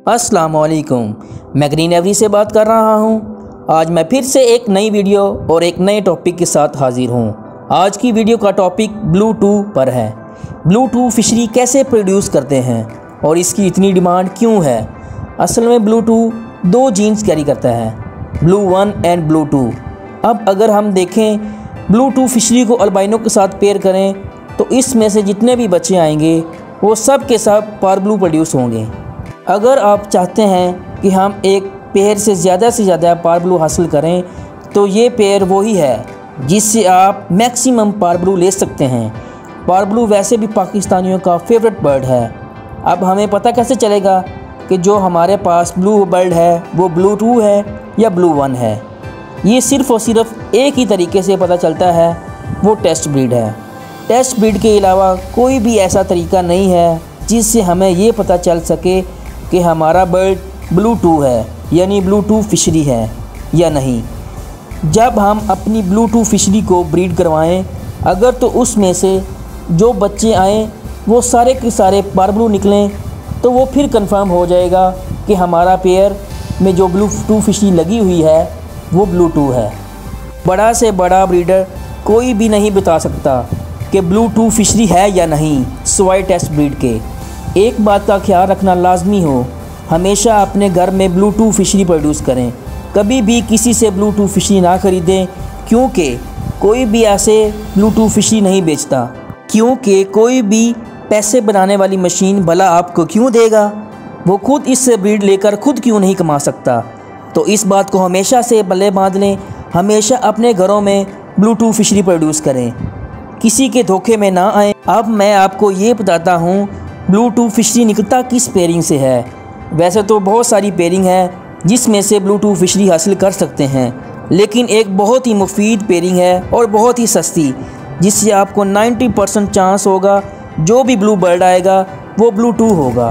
अस्सलामुअलैकुम, मैं green every से बात कर रहा हूँ। आज मैं फिर से एक नई वीडियो और एक नए टॉपिक के साथ हाजिर हूँ। आज की वीडियो का टॉपिक ब्लू-2 पर है। ब्लू-2 फिशरी कैसे प्रोड्यूस करते हैं और इसकी इतनी डिमांड क्यों है। असल में ब्लू-2 दो जीन्स कैरी करता है, ब्लू-1 एंड ब्लू-2। अब अगर हम देखें ब्लू-2 फिशरी को अल्बाइनो के साथ पेयर करें तो इसमें से जितने भी बच्चे आएंगे वो सब के सब पारब्लू प्रोड्यूस होंगे। अगर आप चाहते हैं कि हम एक पेयर से ज़्यादा पारब्लू हासिल करें तो ये पेयर वही है जिससे आप मैक्सिमम पारब्लू ले सकते हैं। पारब्लू वैसे भी पाकिस्तानियों का फेवरेट बर्ड है। अब हमें पता कैसे चलेगा कि जो हमारे पास ब्लू बर्ड है वो ब्लू-2 है या ब्लू-1 है। ये सिर्फ़ और सिर्फ एक ही तरीके से पता चलता है, वो टेस्ट ब्रीड है। टेस्ट ब्रीड के अलावा कोई भी ऐसा तरीका नहीं है जिससे हमें ये पता चल सके कि हमारा बर्ड ब्लू-2 है, यानी ब्लू-2 फिशरी है या नहीं। जब हम अपनी ब्लू-2 फिशरी को ब्रीड करवाएं, अगर तो उसमें से जो बच्चे आएँ वो सारे के सारे पारब्लू निकलें तो वो फिर कंफर्म हो जाएगा कि हमारा पेयर में जो ब्लू-2 फिशरी लगी हुई है वो ब्लू-2 है। बड़ा से बड़ा ब्रीडर कोई भी नहीं बता सकता कि ब्लू-2 फिशरी है या नहीं सिवाय टेस्ट ब्रीड के। एक बात का ख्याल रखना लाजमी हो, हमेशा अपने घर में ब्लू-2 फिशरी प्रोड्यूस करें। कभी भी किसी से ब्लू-2 फिशरी ना ख़रीदें, क्योंकि कोई भी ऐसे ब्लू-2 फिशरी नहीं बेचता। क्योंकि कोई भी पैसे बनाने वाली मशीन भला आपको क्यों देगा, वो खुद इससे ब्रीड लेकर खुद क्यों नहीं कमा सकता। तो इस बात को हमेशा से बल्ले बांध लें, हमेशा अपने घरों में ब्लू-2 फिशरी प्रोड्यूस करें, किसी के धोखे में ना आएँ। अब मैं आपको ये बताता हूँ ब्लू-2 फिशरी निकलता किस पेयरिंग से है। वैसे तो बहुत सारी पेयरिंग है जिसमें से ब्लू-2 फिशरी हासिल कर सकते हैं, लेकिन एक बहुत ही मुफीद पेयरिंग है और बहुत ही सस्ती, जिससे आपको 90% चांस होगा जो भी ब्लू बर्ड आएगा वो ब्लू-2 होगा।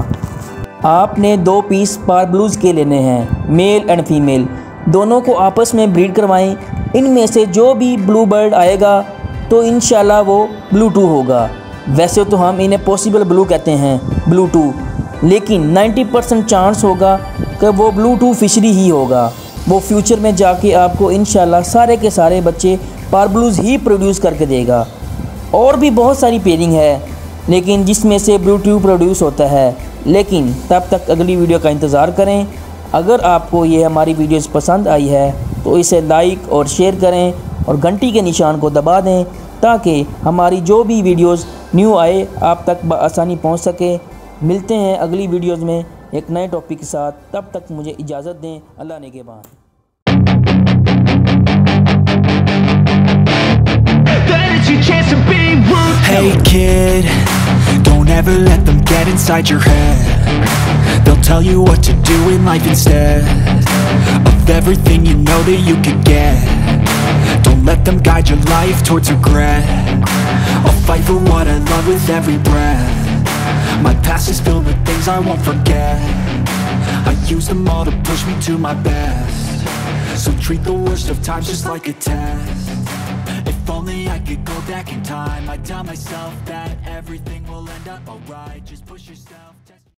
आपने 2 पीस पारब्लूज़ के लेने हैं, मेल एंड फीमेल, दोनों को आपस में ब्रीड करवाएं। इनमें से जो भी ब्लू बर्ड आएगा तो इंशाल्लाह वो ब्लू-2 होगा। वैसे तो हम इन्हें पॉसिबल ब्लू कहते हैं, ब्लू-2, लेकिन 90% चांस होगा कि वो ब्लू-2 फिशरी ही होगा। वो फ्यूचर में जाके आपको इंशाल्लाह सारे के सारे बच्चे पारब्लूज़ ही प्रोड्यूस करके देगा। और भी बहुत सारी पेयरिंग है लेकिन जिसमें से ब्लू-2 प्रोड्यूस होता है। लेकिन तब तक अगली वीडियो का इंतज़ार करें। अगर आपको ये हमारी वीडियोस पसंद आई है तो इसे लाइक और शेयर करें और घंटी के निशान को दबा दें ताकि हमारी जो भी वीडियोस न्यू आए आप तक बआसानी पहुंच सके। मिलते हैं अगली वीडियोस में एक नए टॉपिक के साथ। तब तक मुझे इजाज़त दें। अल्लाह ने के बाद। Hey kid, don't ever let them get inside your head. They'll tell you what to do in life instead of everything you know that you could get. Don't let them guide your life towards regret. I'll fight for what I love with every breath. My past is filled with things I won't forget. I use them all to push me to my best. So treat the worst of times just like a test. If only I could go back in time, I'd tell myself that everything will end up alright. Just push yourself.